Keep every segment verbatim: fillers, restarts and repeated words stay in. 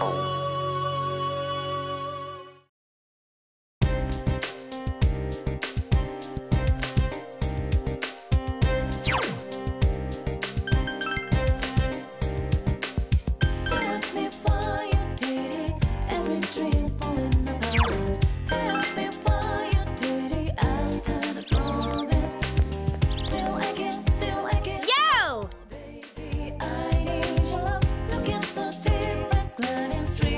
Yo!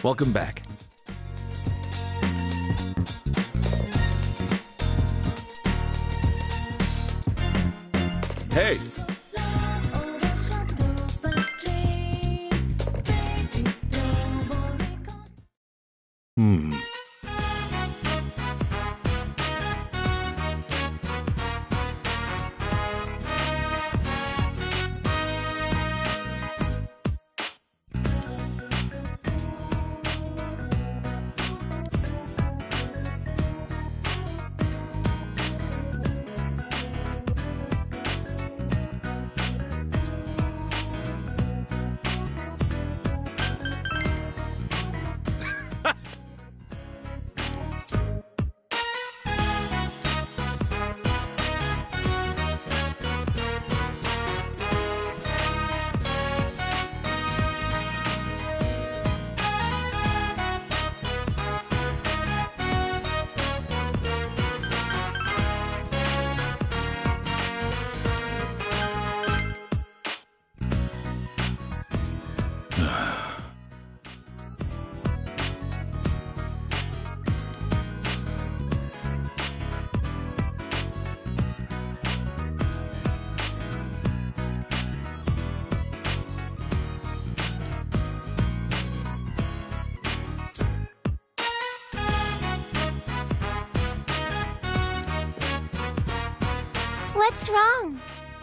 Welcome back. Hey! Hmm. What's wrong?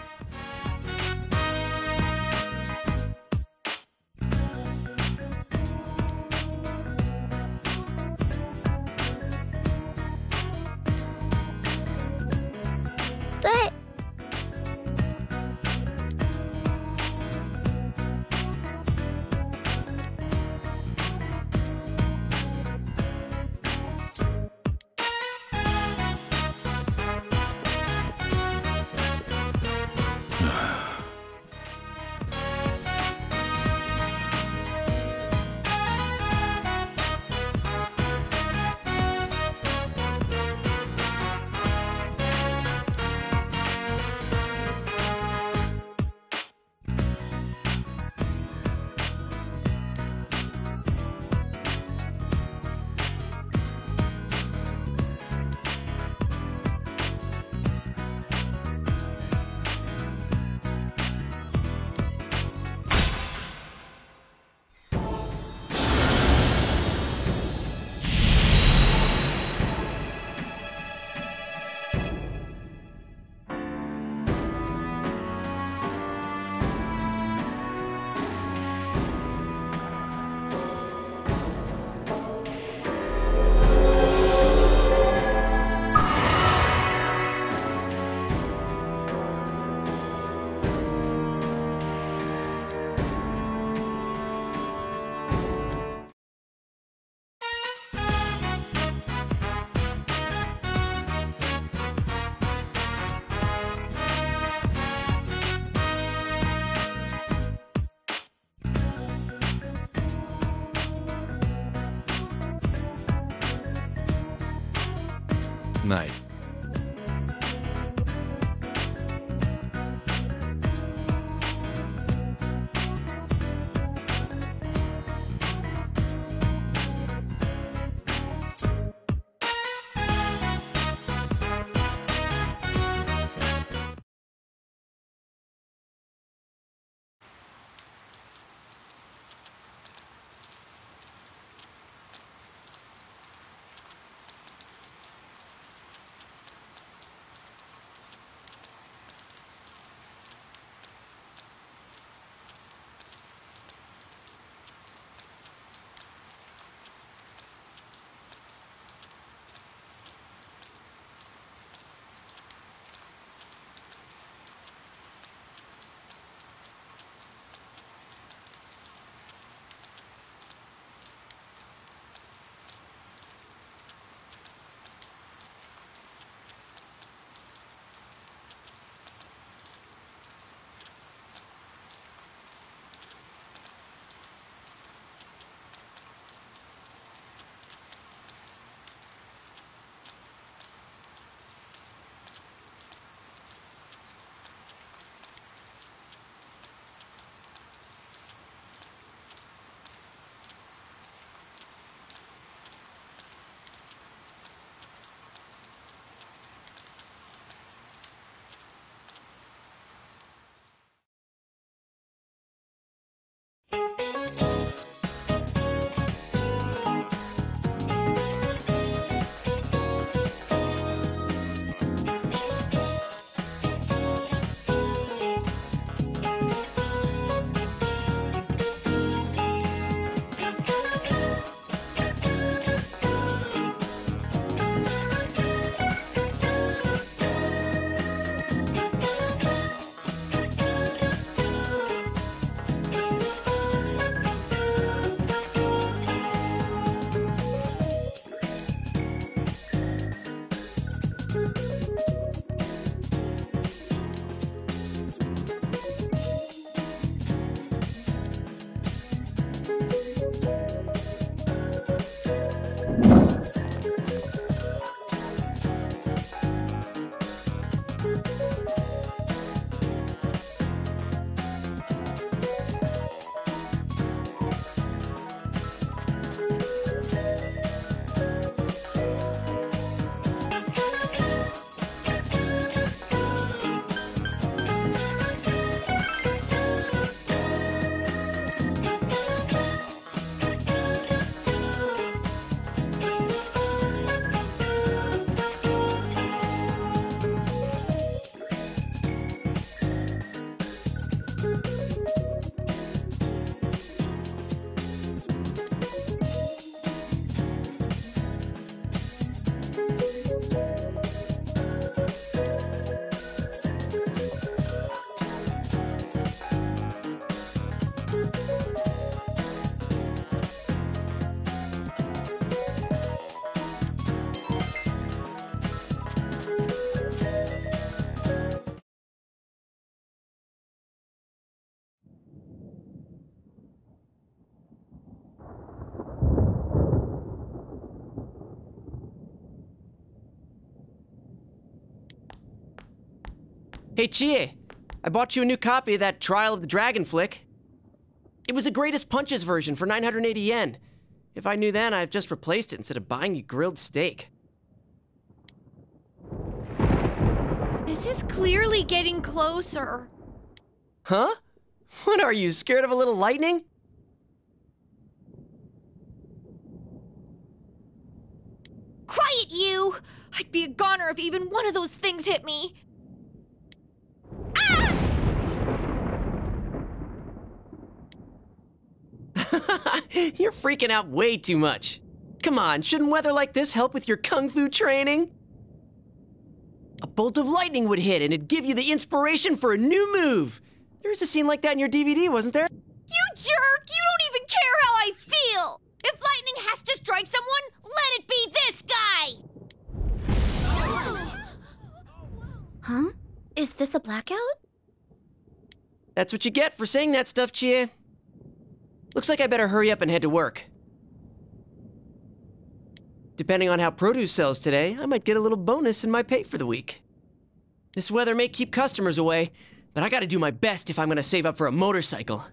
But... Night. Hey, Chie, I bought you a new copy of that Trial of the Dragon flick. It was the Greatest Punches version for nine hundred eighty yen. If I knew then, I'd just replaced it instead of buying you grilled steak. This is clearly getting closer. Huh? What are you, scared of a little lightning? Quiet, you! I'd be a goner if even one of those things hit me. Ah! You're freaking out way too much. Come on, shouldn't weather like this help with your kung fu training? A bolt of lightning would hit and it'd give you the inspiration for a new move. There was a scene like that in your D V D, wasn't there? You jerk! You don't even care how I feel! If lightning has to strike someone, let it be this guy! Huh? Is this a blackout? That's what you get for saying that stuff, Chie. Looks like I better hurry up and head to work. Depending on how produce sells today, I might get a little bonus in my pay for the week. This weather may keep customers away, but I gotta do my best if I'm gonna save up for a motorcycle.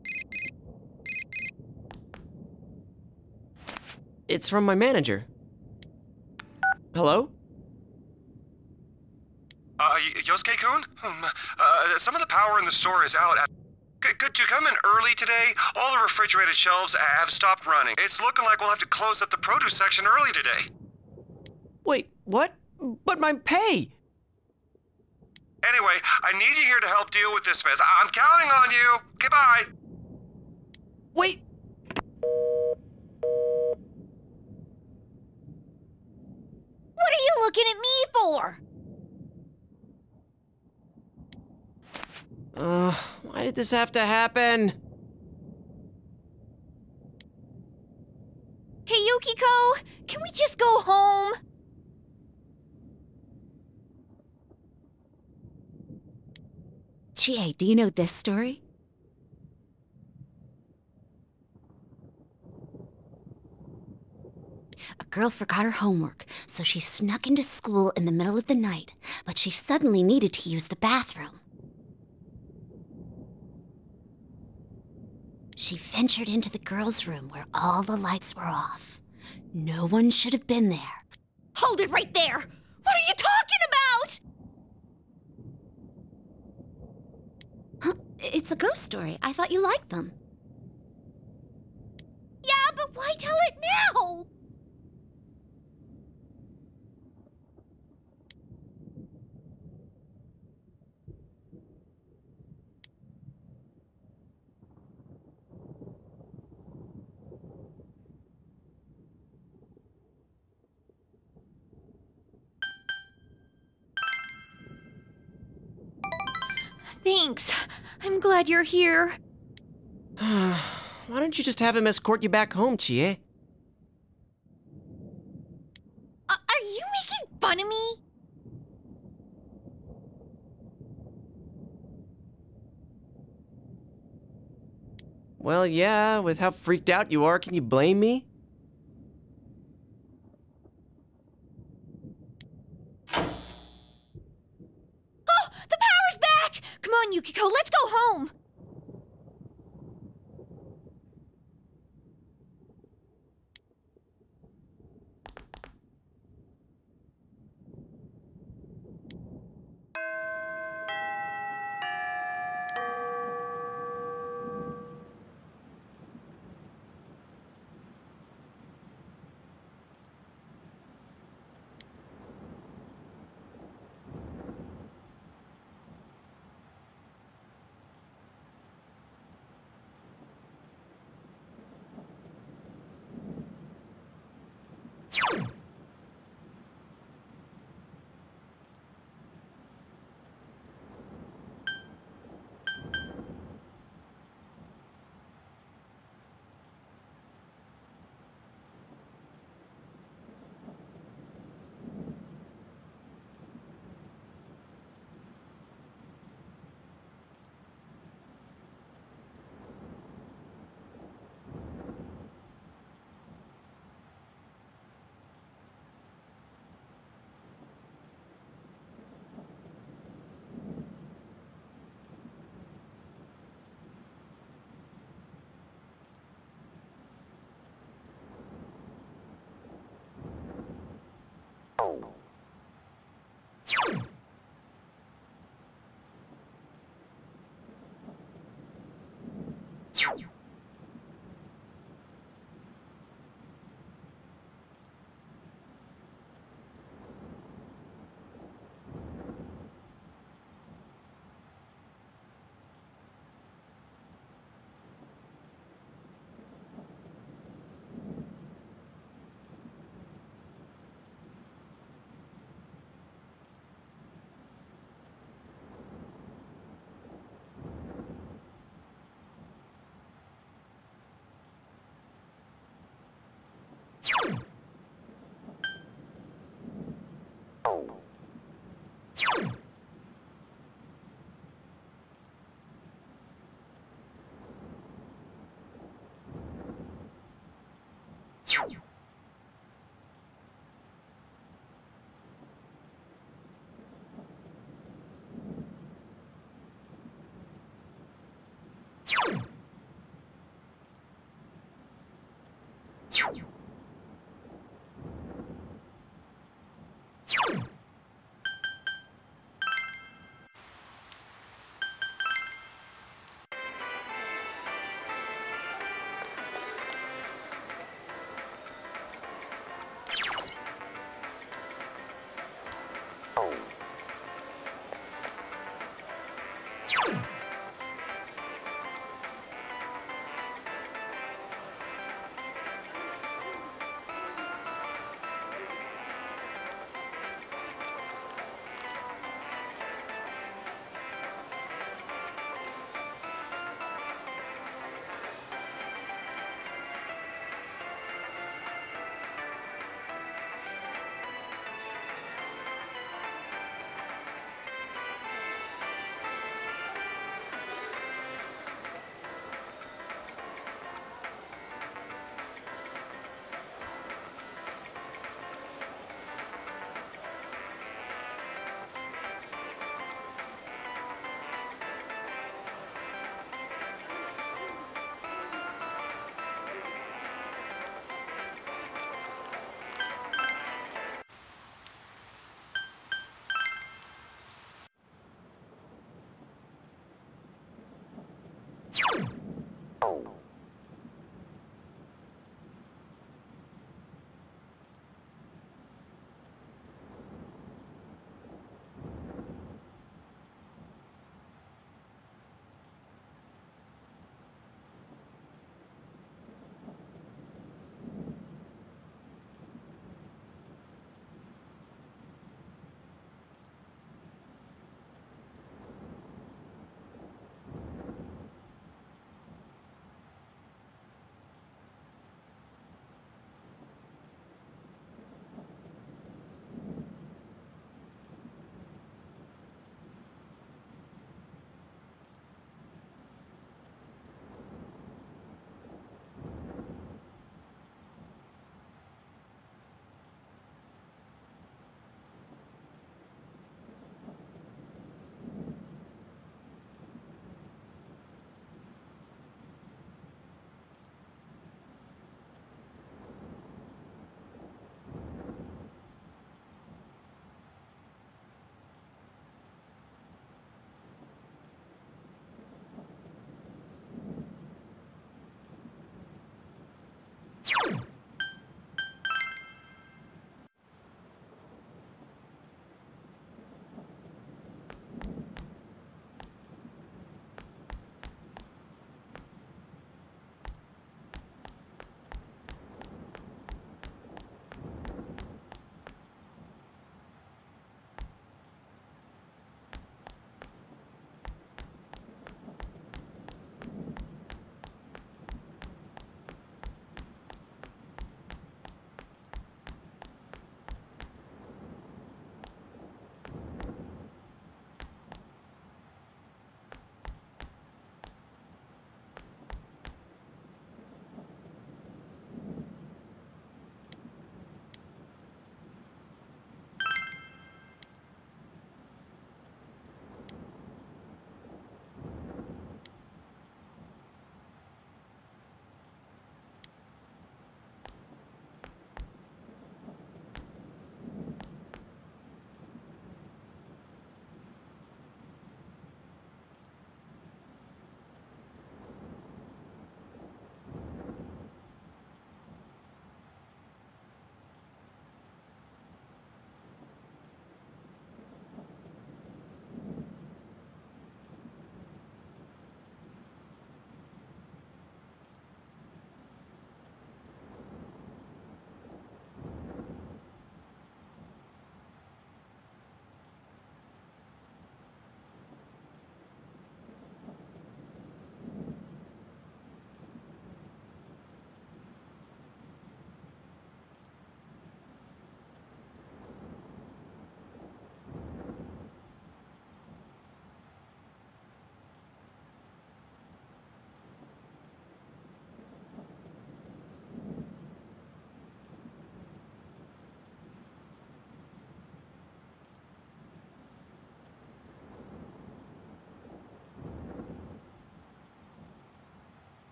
It's from my manager. Hello? Uh, Yosuke-kun? Hmm, uh, some of the power in the store is out. Could, could you come in early today? All the refrigerated shelves have stopped running. It's looking like we'll have to close up the produce section early today. Wait, what? But my pay! Anyway, I need you here to help deal with this mess. I'm counting on you. Goodbye. Wait! What are you looking at me for? Uh, why did this have to happen? Hey, Yukiko, can we just go home? Chie, do you know this story? A girl forgot her homework, so she snuck into school in the middle of the night, but she suddenly needed to use the bathroom. She ventured into the girls' room where all the lights were off. No one should have been there. Hold it right there! What are you talking about? Huh? It's a ghost story. I thought you liked them. Yeah, but why tell it now? Thanks. I'm glad you're here. Why don't you just have him escort you back home, Chie? Uh, are you making fun of me? Well, yeah, with how freaked out you are, can you blame me? Oh, the power's back! Come on, Yukiko, let's go home!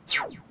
you